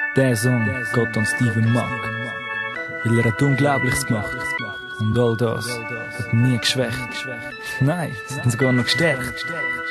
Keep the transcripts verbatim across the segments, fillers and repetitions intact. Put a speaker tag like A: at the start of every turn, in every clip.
A: Der Song geht an Steven Mack, weil er hat Unglaubliches gemacht. Und all das hat nie geschwächt. Nein, es hat sogar noch gestärkt.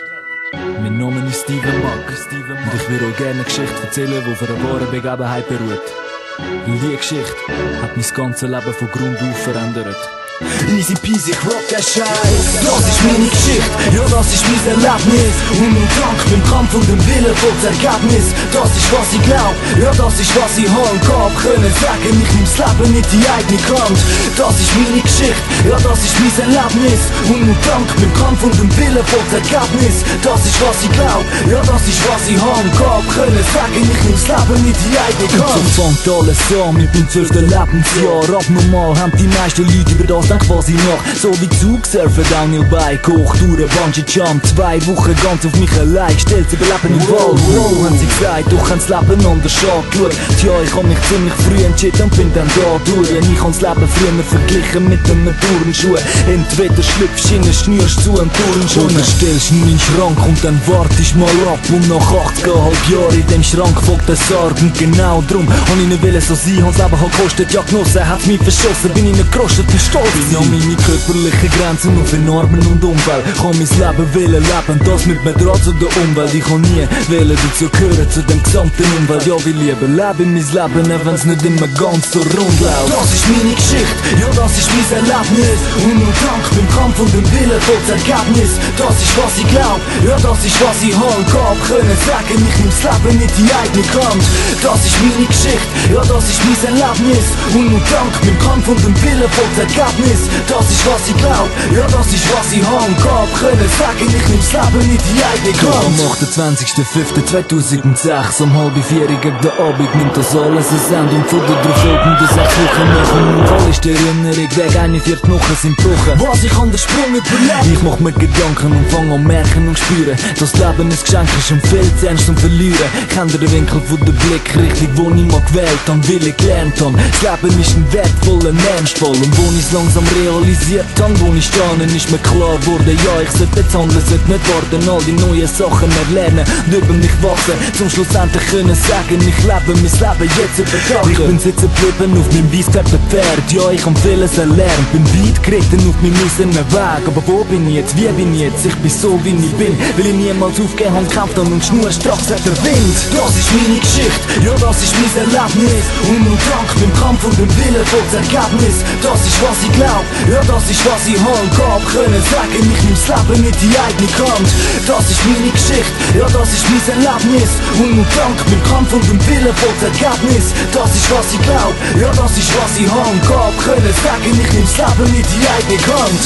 A: Mein Name ist Steven Mack und ich würde euch gerne eine Geschichte erzählen, die auf einer wahren Begebenheit beruht. Weil diese Geschichte hat mein ganzes Leben von Grund auf verändert.
B: Easy peasy, ich rock der Scheiß. Das ist meine Geschichte, ja das ist mein Erlebnis. Und mein Dank beim Kampf und dem Willen vor das Ergebnis. Das ist was ich glaub, ja das ist was ich hab gab können sagen, ich nimm's Leben nicht in die eigene Hand. Das ist meine Geschichte, ja das ist mein Erlebnis. Und mein Dank beim Kampf und dem Willen vor das Ergebnis. Das ist was ich glaub, ja das ist was ich hab gab können sagen, ich nimm's Leben nicht in die eigene Hand.
A: So fängt alles an mit meinem zwölften Lebensjahr. Abnormal haben die meisten Leute über das dann quasi nach. So wie Zugsurfen, Downhill Bike, hoch, durch Bungee Jump. Zwei Wochen ganz auf mich allein gestellt, überleben im Wald. Wow, haben sie gesagt, doch haben das Leben anders angeschaut. Tja, ich hab mich ziemlich früh entschieden und bin dann da durch. Ja, ich hab das Leben früher verglichen mit einem Turnschuh. Entweder schlüpfst du in eine Schnürst zu einem Turnschuh oder stellst ihn in den Schrank und dann wartest mal ab. Und nach achtzigerhalb Jahren in dem Schrank folgt der Sarg. Und genau drum hab ich nicht wollen so sein, hab's Leben halt gekostet. Ja, genossen, hat's mich verschossen, bin ich nicht gerostet und stolz. Bin an meine körperlichen Grenzen auf Normen und Umwelt. Kann mein Leben wollen leben, das mit mir dran zu der Umwelt. Ich kann nie wollen dazu gehören, zu dem gesamten Umwelt. Ja, wir lieber leben mein Leben, auch wenn's nicht immer ganz so rund läuft.
B: Das ist meine Geschichte, ja das ist mein Erlebnis. Und mein Dank beim Kampf und dem Willen vor das Ergebnis. Das ist was ich glaub, ja das ist was ich hab gab können sagen, ich nimm's Leben nicht in die eigene Hand. Das ist meine Geschichte, ja das ist mein Erlebnis. Und mein Dank beim Kampf und dem Willen vor das Ergebnis. Das ist was ich glaub, ja das ist was ich hab gab können sagen, ich nimm's Leben nicht in die eigene Hand.
A: Am achtundzwanzigsten fünften zweitausendsechs um halb vier gegen den Abend nimmt das alles ein Ende. Und von der drauf folgenden sechs Wochen nach dem Unfall ist die Erinnerung weg, eine vier Knochen sind gebrochen.
B: Was ich an den Sprung überlebt.
A: Ich mach mir Gedanken und fang an merken und spüren, das Leben ein Geschenk ist und viel zu ernst zum Verlieren. Kennt ihr den Winkel von der Blickrichtung, wo ich mal gewählt hab, will ich gelernt hab. Das Leben ist ein wertvoller, ernstvoll. Und wo ich's langsam realisiert hab, wo ich stehe, ist mir klar geworden, ja ich sollte jetzt handeln, sollte nicht warten, all die neuen Sachen erlernen und über mich wachsen, zum Schluss endlich können sagen, ich lebe mein Leben jetzt übertragen. Ich bin sitzen geblieben auf meinem weißgefärbten Pferd, ja ich hab vieles erlernt, bin weit geritten auf meinem eisernen Weg, aber wo bin ich jetzt, wie bin ich jetzt, ich bin so wie ich bin, will ich niemals aufgeben, hab gekämpft und schnurstracks hat der Wind.
B: Das ist meine Geschichte, ja das ist mein Erlebnis. Und mein Dank beim Kampf und dem Willen vor das Ergebnis. Das ist was ich glaub, ja das ist was ich hab gab können sagen, ich nimm's Leben nicht in die eigene Hand. Das ist meine Geschichte, ja das ist mein Erlebnis. Und mein Dank beim Kampf und dem Willen vor das Ergebnis. Das ist was ich glaub, ja das ist was ich hab gab können sagen, ich nimm's Leben nicht in die eigene Hand.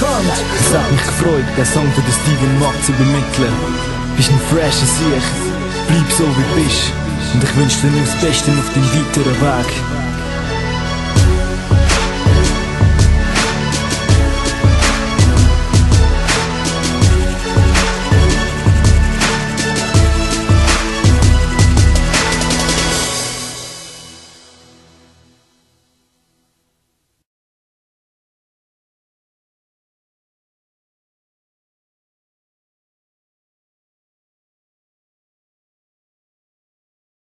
A: Es hat mich gefreut, den Song für den Steven Mack zu übermitteln. Bist ein fresher Sieg, bleib so wie du bist. Und ich wünsche dir nur das Beste auf deinem weiteren Weg.